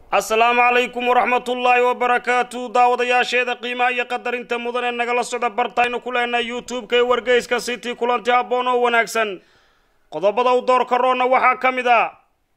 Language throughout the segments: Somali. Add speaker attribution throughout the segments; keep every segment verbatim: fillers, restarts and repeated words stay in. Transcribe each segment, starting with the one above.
Speaker 1: السلام عليكم ورحمة الله وبركاته. داود يا شيخ قيمة يقدر انت مدن النقل الصدى برتاين كلنا يوتيوب كي ورقيس كسيتي كلانتي هابونو وناكسن قضبضا ودور كورونا وحا كمدا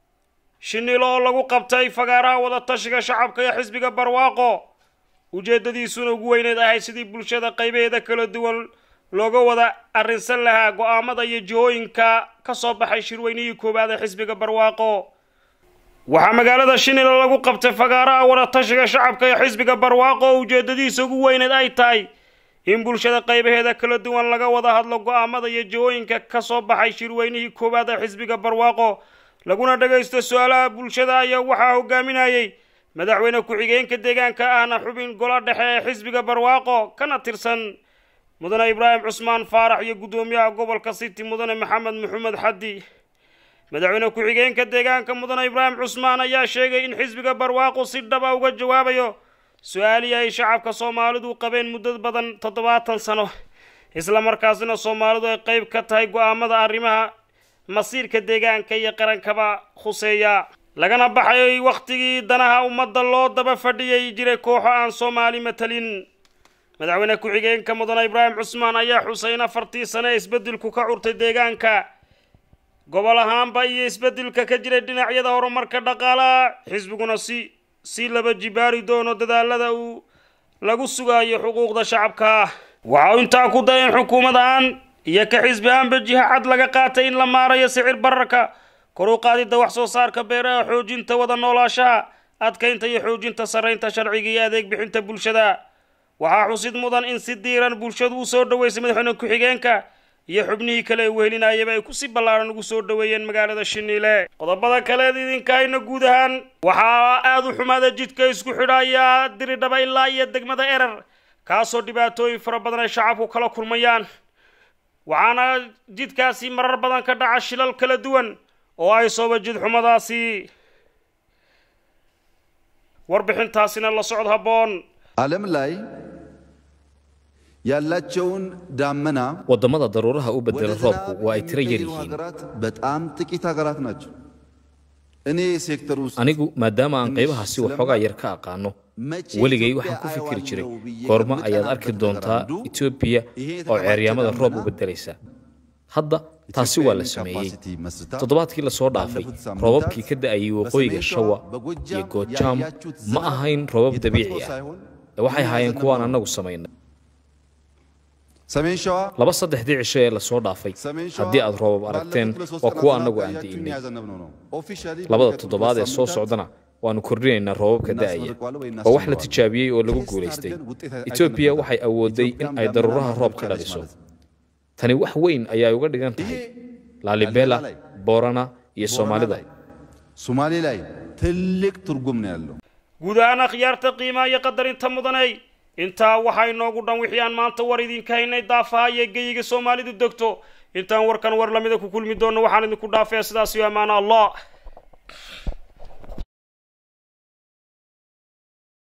Speaker 1: شنيلو لغو قبتاي فقارا ودا تشيغا شعب كي حزبك برواقو وجيددي سنو قويني دا هاي سيدي بلشادا قيبه دا كلا دول لوغو ودا ارنسان لها قوامدا يجوين كا كصوب حي شرويني كوبادا حزبك برواقو waxaa magaalada Shinilo lagu qabtay fagaaraha wada tashiga shacabka ee xisbiga barwaaqo ujeedadiisa ugu weyneed ay tahay in bulshada qaybaheeda kala duwan laga wada hadlo go'aamada iyo jooyinka ka soo baxay shirweynihii koobaad ee xisbiga barwaaqo laguna dhageysto su'aalaha bulshada ayaa waxaa hogaaminayay madaxweyne ku-xigeenka deegaanka ahna xubin golo dhexe ee xisbiga barwaaqo kana tirsan mudane Ibraahim Cusmaan Faarax iyo gudoomiyaha gobolka City mudane Maxamed Maxamed Xaddi madaxweyne ku-xigeenka deegaanka mudane Ibraahim Cusmaan ayaa sheegay in xisbiga barwaaqo si dhab ah uga jawaabayo su'aalaha ay shacabka Soomaalidu qabeen muddo badan toddobaatan sano isla markaasna Soomaalidu ay qayb ka tahay go'aamada arrimaha masiirka deegaanka iyo qarankaba khuseeya lagana baxay waqtigii danaha ummadda loo daba fadhiyay jiray kooxo aan Soomaali matalin madaxweyne ku-xigeenka mudane Ibraahim Cusmaan ayaa xuseen afartii sano isbeddelku ka curtay deegaanka gobol ahaanba iyo isbeddelka ka jiray dhinacyada horumarka dhaqaalaha xisbiguna si si laba jibaari doono dadaalada uu lagu sugayo xuquuqda shacabka waxa uu intaa ku dayan xukuumadan iyo ka xisbi aanba jiha cad laga qaatay in la maarayo sicir bararka kor u qaadida wax soo saarka beeraha xoojinta wada noolaashaha adkeynta iyo xoojinta sareynta sharciga iyo adeeg bixinta bulshada waxa xusid mudan in si diiran bulshadu u soo dhaweysay madaxweyne ku-xigeenka iyo xubnihii kale ee wehelinayaba ay ku si ballaaran ugu soo dhaweeyeen magaalada Shinile qodobada kale idinka ayna guud ahaan waxaa aad u xumaada jidka isku xidhaya diridhaba ilaa iyo degmada Erer kaasoo dhibaatooyin fara badan ay shacabku kala kulmayaan waxaana jidkaasi marar badan ka dhaca shilal kala duwan oo ay soo wajid xumadaasi warbixintaasina la socod haboon
Speaker 2: ዓለም ላይ ያላቸውን ዳመና
Speaker 3: wadamada daruuraha u bedela roobku waa ay tira yar yihiin
Speaker 2: በጣም ጥቂት ሀገራት ናቸው እኔ ሴክተሩ
Speaker 3: anigu maadaama aan qaybahaasi waxoogaa yar ka aqaano waligay waxaan ku fikiri jiray goorma ayaad arki doontaa Ethiopia oo ceeryaamada roob u bedelaysa hadda taasi waa la sameeyay toddobaadkii la soo dhaafay roobabkii ka da'ayay waqooyiga Shawa iyo Goojam ma ahayn roobab dabiici ah waxay haayeen kuwaan anagu sameynay laba saddexdii cisho ee la soo dhaafay haddii aad roobab aragteen waa kuwa anagu aan diinay labada toddobaad ee soo socdana waanu kordhinaynaa roobabka da'aya oo wax la tijaabiyey oo lagu guuleystay Ethiopia waxay awooday in ay daruuraha roob ka dhaliso tani wax weyn ayaa uga dhigan tahay Lalibela Borana iyo Soomaalida
Speaker 2: Soomaaliland ትልቅ ትርጉም ነው ያለው
Speaker 1: guud ahaan akhyaarta qiimaha iyo qadarinta mudanay intaa waxaa inoogu dhan wixii aan maanta war idinka haynay daafaha iyo geyiga Soomaalidu degto intaan warkan war lamida ku kulmi doono waxaan idinku dhaafay sidaas iyo amaana Allah